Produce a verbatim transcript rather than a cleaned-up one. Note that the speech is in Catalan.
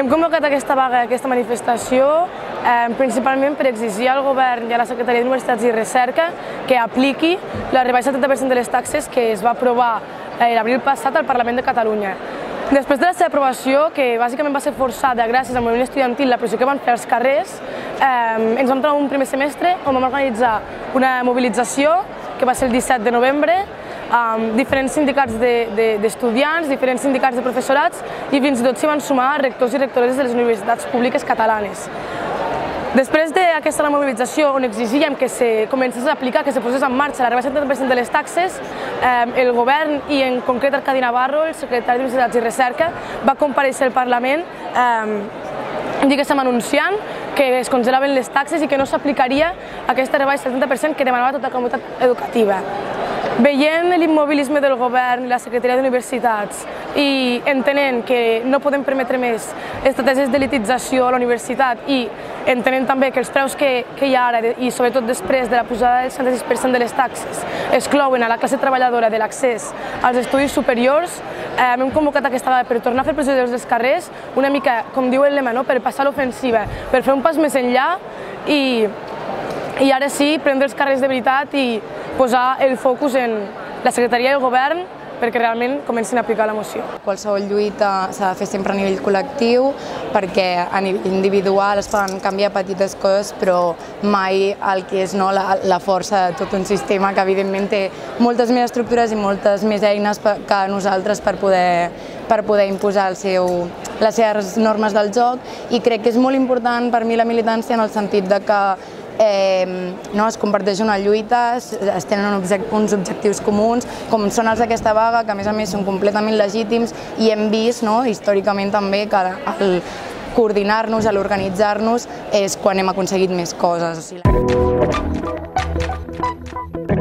Hem convocat aquesta vaga, aquesta manifestació, eh, principalment per exigir al govern i a la Secretaria d'Universitats i Recerca que apliqui la rebaixa del trenta per cent de les taxes que es va aprovar eh, l'abril passat al Parlament de Catalunya. Després de la seva aprovació, que bàsicament va ser forçada gràcies al moviment estudiantil, la pressió que van fer als carrers, eh, ens vam trobar un primer semestre on vam organitzar una mobilització que va ser el disset de novembre, amb diferents sindicats d'estudiants, diferents sindicats de professorats i fins i tot s'hi van sumar rectors i rectores de les universitats públiques catalanes. Després d'aquesta mobilització on exigíem que se comencés a aplicar, que se posés en marxa la rebaixa del trenta per cent de les taxes, el govern i en concret Arcadi Navarro, el secretari d'Universitats i Recerca, va comparèixer al Parlament diguéssim anunciant que es congelaven les taxes i que no s'aplicaria aquesta rebaixa del trenta per cent que demanava tota la comunitat educativa. Veient l'immobilisme del govern i la Secretaria d'Universitats i entenent que no podem permetre més estratègies d'elitització a la universitat i entenent també que els preus que hi ha ara i sobretot després de la pujada del setanta sis per cent de les taxes exclouen a la classe treballadora de l'accés als estudis superiors, hem convocat aquesta vegada per tornar a fer pressió dels carrers, una mica, com diu el lema, per passar l'ofensiva, per fer un pas més enllà i ara sí prendre els carrers de veritat i posar el focus en la Secretaria i el govern perquè realment comencin a aplicar la moció. Qualsevol lluita s'ha de fer sempre a nivell col·lectiu perquè a nivell individual es poden canviar petites coses però mai el que és la força de tot un sistema que evidentment té moltes més estructures i moltes més eines que nosaltres per poder imposar les seves normes del joc i crec que és molt important per mi la militància en el sentit que es comparteix una lluita, es tenen uns objectius comuns, com són els d'aquesta vaga, que a més a més són completament legítims i hem vist històricament també que el coordinar-nos, l'organitzar-nos és quan hem aconseguit més coses.